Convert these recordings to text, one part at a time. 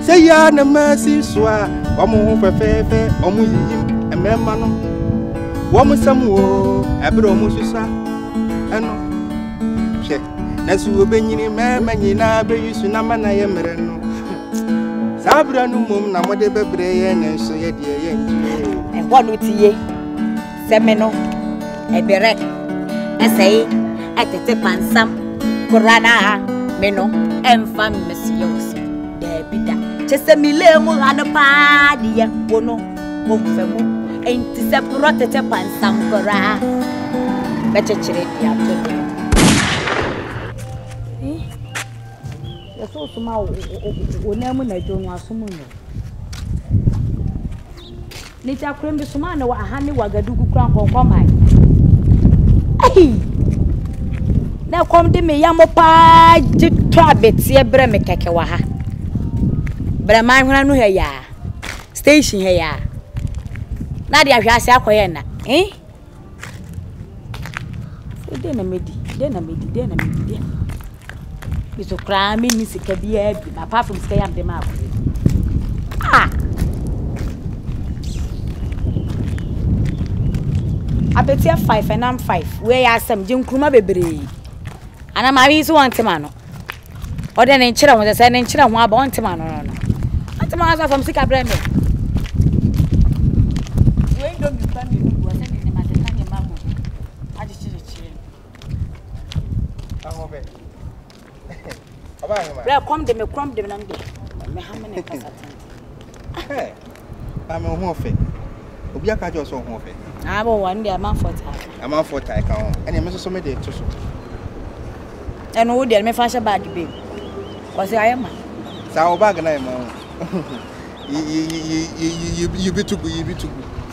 say ya na mercy swa omo fefefe omo yiyim emema no womo samuo ebro omo susa eno che nasu obenyini mema nyina beyusu na mana ye mere no sabra no mum na mode bebre ye nenso ye de ye nji e wonu tiye semeno ebere esei etete pansam korana meno emfam mesios debida chese milemu hanu pa diye wono omfemu enti se protete pansam kora bechechire dia to so suma onemu na jonwa sumu no ni ta krembi suma na wa ahani wagadugu kran konkomai na kom de me yamo pa jitwa betie bre me keke wa ha bre man hwana no he ya station he ya na dia hwase akoye na de na medi iso kra me ni sika bia bi apart from sika yam de ma abetia 5 and I'm 5 where ya sam je nkruma bebre ana ma bi so wantima no o de ne nkyira ho se ne nkyira ho aba wantima no wantima asa from sika bre me we ndo mi pa me bu ase ne ma de tanye ma go aji chire ahobe aba hima bre kom de me na nde me ha me ne kasa tan ba me ho fe obi aka jo so ho fe abo one day am for time ka ho ene me so me de to so eno wo de me fa sha bag be ko se ayema sa o bag na ma you be to go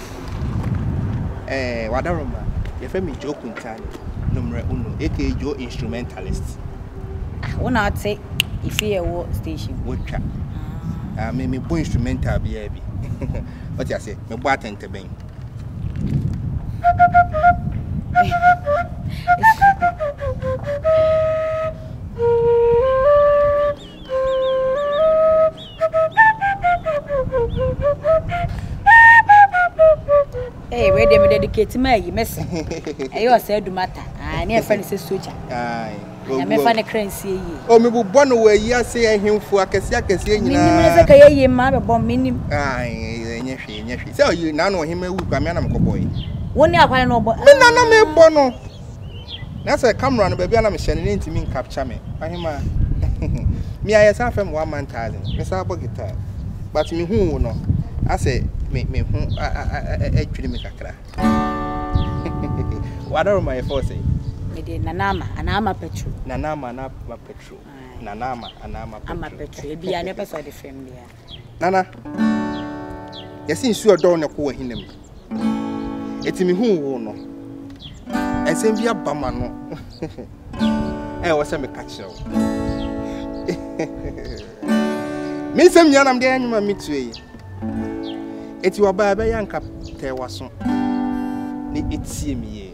wadaroma ye fe me jo Kuntani numre uno aka jo instrumentalist wona ate ife wo station wotwa me bo instrumental bia bi what you say me bo atente ben hey we dey me dedicate my yi mess ayo say do matter na e fa ni say soldier ya me fa ne kransie yi o me bu no wa yi ase ahemfu akese nyina minnim se ka ye ma be bom minnim enye hwe say o yi na no hema wu kwa me na mkoboy woni akwale no bo me na me bo no na say camera no ba bia na me hye ne ntimi capture me ahema me ayesa fam 1000 me sa bo guitar but me hu no ase me hu atwiri me kakra what are my force me de nanama petrol nanama petrol ama petrol e bia ne pesa de fem bia nana yesi nsu odo ne ko hinem etimi hu wo no ensem bia bama no wo se me kakira wo me sem nyanam de anyuma mitue eti wa ba be yanka te waso ni etie mi ye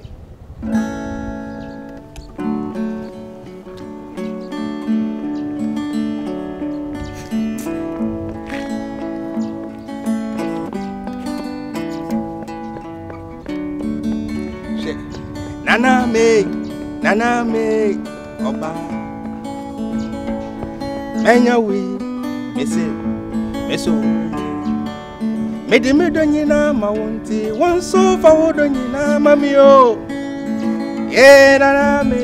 nana me oba enya wi meso me donyina ma wonti wonso fa wodonyina mami o nana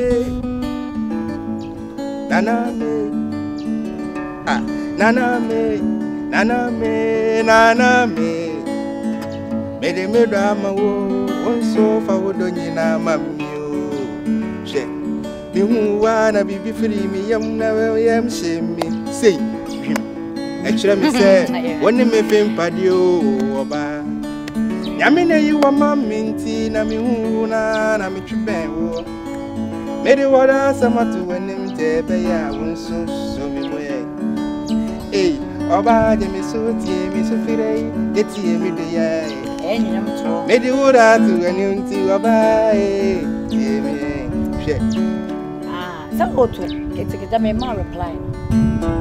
me me do ama wo wonso fa wodonyina mami o she mi hu wa na bibi firi mi yam na yam shemi sei ekira mi se woni me fem padio oba nyame na yi wa maminti na mi hu na mi twebe wo me de wada samatu wenim te be ya wonso so mi moye oba de mi so tie mi so fire de tie mi de ya enyam to me de wada tu wenim ti oba me she so oto ketikita me ma reply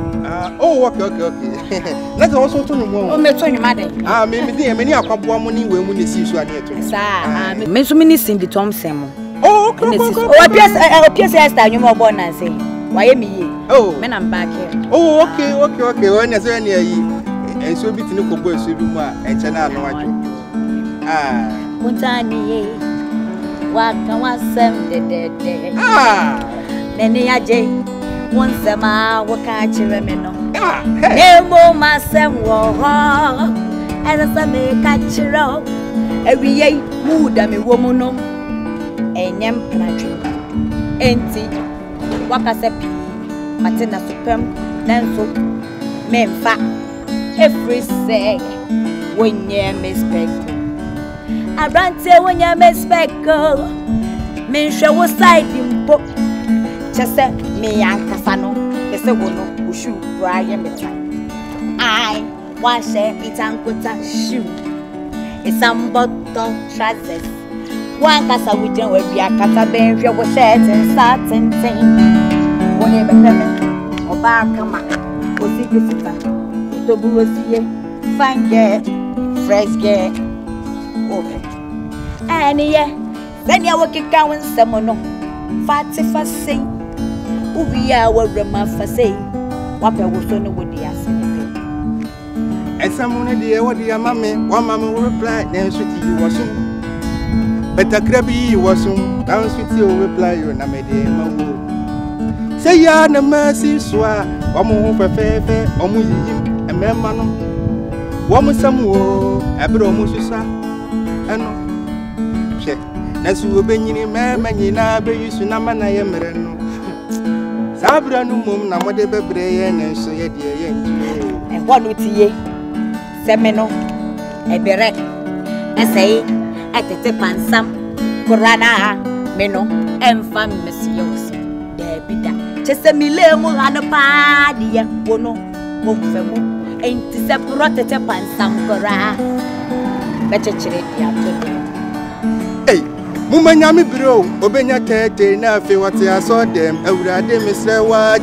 Oh, okay. Let's also turn him on. Oh, me turn your mother. Ah, maybe many are couple money when we see you are near to. Sir, me so many Cindy Thompson. Oh, appears I start you more born and say, why me? Oh, when I'm back here. Oh, okay. When you're so near you, and so be to no boys, you do more, and China. Ah, Kuntani, what can I send the ah, Nenny Ajay, once a ma, what can't you remember? ah, Nemo, my son, war, as a may catch you out. Every year, mood and a woman, and yam plantree. Ain't what I said, Matina Supem, Nanso, Memfa, every say, when you mispect. I ran say when you mispect, men show a side in book. Just say, me and Casano, the second who shoot Brian Betan. I wash it and put a shoe. It's some bottle trousers. One casa with them will be a cataben, your shirt and starting thing. When you become or bar come up, or see visitor, to Burosia, fine girl, fresh girl, okay. And yeah, then you will kick out someone, fatty for say, we are what remark for say, what I was on with the assay. And someone dear, what dear mammy, one mamma will reply, then sweet you was soon. But a crabby was soon, down sweet you will reply, you and I made a say, ya no mercy, swa, one more for fair, or mu him, a memano. One more some woe, a bro mususa, and check. That's who be in man, you know, be used to Naman. I am Sabra no mum, now whatever brain, and so yet, and what would ye? Semino, a berek, I say, at the tip and some, Corana, Meno, and famous yours. There be that. Just a millemo and a party, Bono, Mofemo, ain't this a protect and some Cora. Better check hey, Mumanyami bro, Obenya Tete, now feel what I saw them, I would have them, Mr.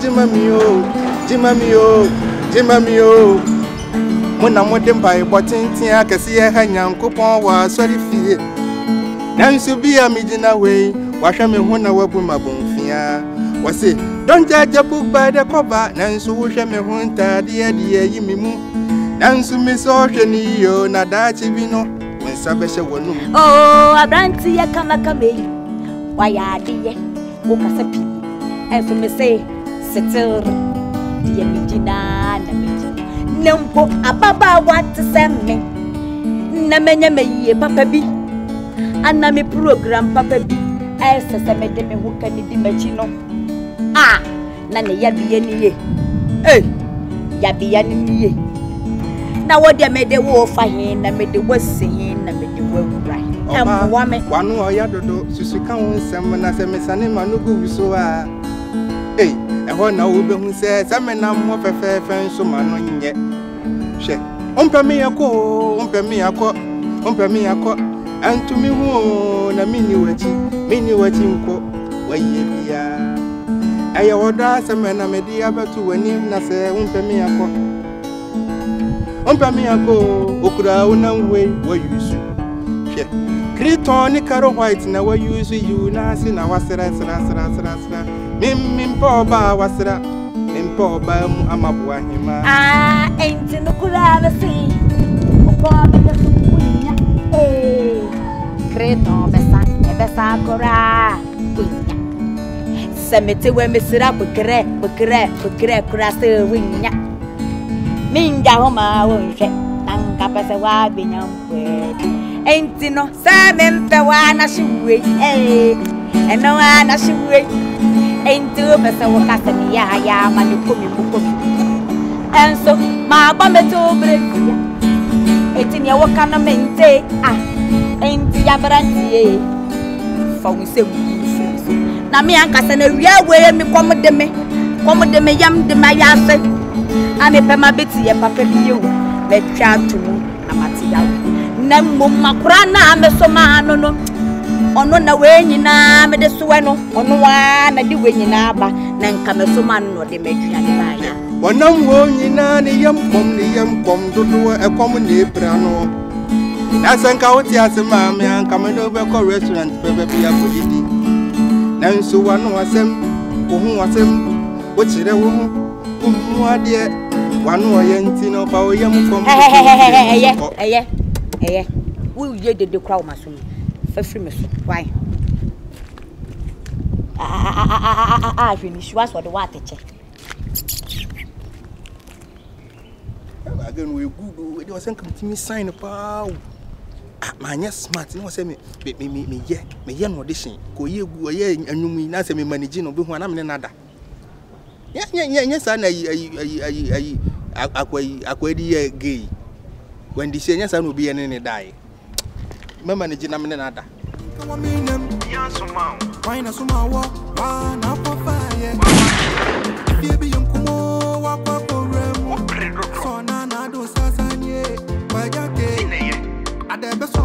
Jimamio. When I'm with them by watching Tia, I see a hanyam coupon was sorry fear. Now so be a midget away, wash me when I work with my bone fear. Was it? Don't judge a book by the cover, Nancy wish me when dear Yimimu. Nancy Miss Oceanio, Nadachivino, when Sabesha won. Oh, a brandy, a kamakabe. Why are dear? Wokasapi. And so me say, settle, dear Mijina, Nampo, a baba want to send me. Namenya me, Papa B. And na me program Papa B. As a made me who can be machino. Ah, Nana Yabi any. Eh, Yabi any. Now what they made the war for him, and made the worst singing, and made the world right. And one or yado, Susuka, someone as a messani manugu so. Eh, and one now who says, I'm a number of a fair friend, so man yet. Umpe me a co, and to me, who na mini watching co, where ye be. I order some men a media about to when him na say, umpe me a co, Okra, one way, where you should. Creton, Caro White, now where you see you, Nassin, I was Mim, poor bar was that. Poor by Amabua him. Ah, ain't in the Kulava sea. Poor eh, Creton, Bessa Cora. Cemetery where Miss Rap, Crack, Crasser, Wing. Minga Homa won't check, and Capasa Wabinyam. Ain't no Simon the one I should wait, eh, and no one I should wait. Ain't too much of a custom, ya, man, you come and so my bomber to break. It's in your work on a mente, ain't the Abaranti. For we say, Nami and Cassana, real way, me come with them, yam de my yard. I'm a pemabiti, a papa, you, let child to me, Amatia. Nemo Macrana, Messoma, no. Ono na wenyi na me de suwe no ono wa na di wenyi na aba na nka me so man no de medua de ba ya Wanam wonyina ne yam kom dodo e kom ne brano. Na sanka woti asema me anka me do be ko restaurant bebe bia kodidi. Nanso wano asem, wo hu asem, wo kire wo hu, wo ade wano yenti no ba oyam kom. Eye. Wo ye de kwa wo maso. Fa firi me so. Why? Hwini shwa so de wa teche. Again we good. It was come to me sign pa. My smart no say me no audition. Ko ye gu ye anwum na say me manage no be ho na me nada. Yeah sa na ayi akwadi ye gay. When the say sa no be ene ne die. Me manage na me nada. Why na so ma wo wa na po fire. Be be yonkumo wa kwa so na do sasanye wa jake ade be so